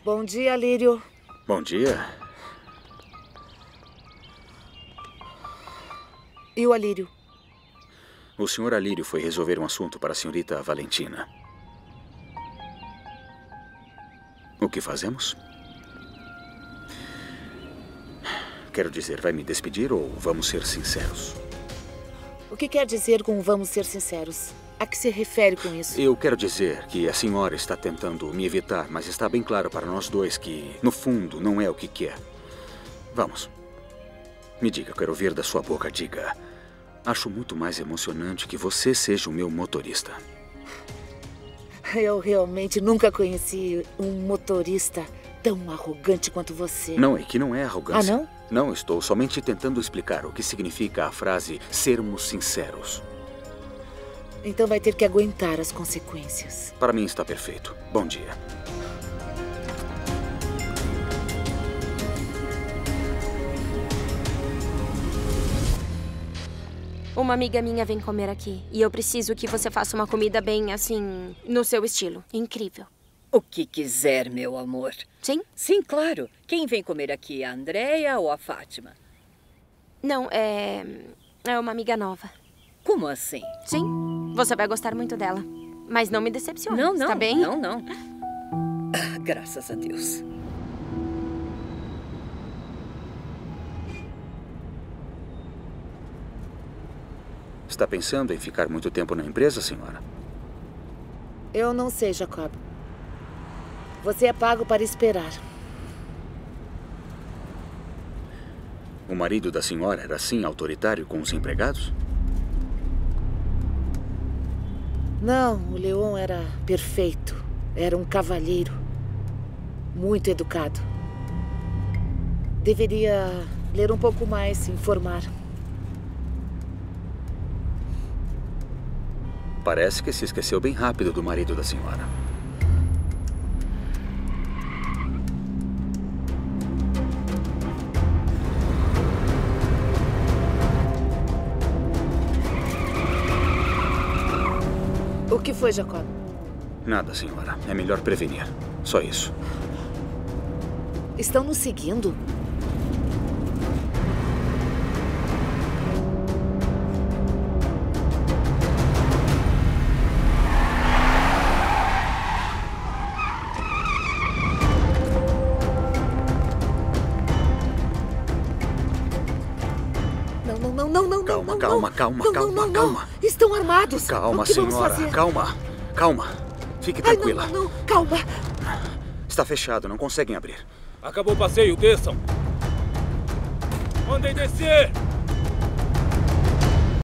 Bom dia, Lírio. Bom dia. E o Alírio? O Sr. Alírio foi resolver um assunto para a senhorita Valentina. O que fazemos? Quero dizer, vai me despedir ou vamos ser sinceros? O que quer dizer com vamos ser sinceros? A que se refere com isso? Eu quero dizer que a senhora está tentando me evitar, mas está bem claro para nós dois que, no fundo, não é o que quer. Vamos. Me diga, eu quero ouvir da sua boca, diga. Acho muito mais emocionante que você seja o meu motorista. Eu realmente nunca conheci um motorista tão arrogante quanto você. Não, é que não é arrogância. Ah, não? Não, estou somente tentando explicar o que significa a frase sermos sinceros. Então vai ter que aguentar as consequências. Para mim está perfeito. Bom dia. Uma amiga minha vem comer aqui. E eu preciso que você faça uma comida bem, assim, no seu estilo. Incrível. O que quiser, meu amor. Sim? Sim, claro. Quem vem comer aqui? A Andréia ou a Fátima? Não, é uma amiga nova. Como assim? Sim, você vai gostar muito dela. Mas não me decepcione, Não, tá bem? Não. Ah, graças a Deus. Está pensando em ficar muito tempo na empresa, senhora? Eu não sei, Jacob. Você é pago para esperar. O marido da senhora era assim autoritário com os empregados? Não, o Leon era perfeito. Era um cavalheiro. Muito educado. Deveria ler um pouco mais, se informar. Parece que se esqueceu bem rápido do marido da senhora. O que foi, Jacob? Nada, senhora. É melhor prevenir. Só isso. Estão nos seguindo? Calma. Estão armados. Calma, O que vamos senhora. fazer? Calma. Fique Ai, tranquila. não. Calma. Está fechado, não conseguem abrir. Acabou o passeio, desçam. Mandem descer!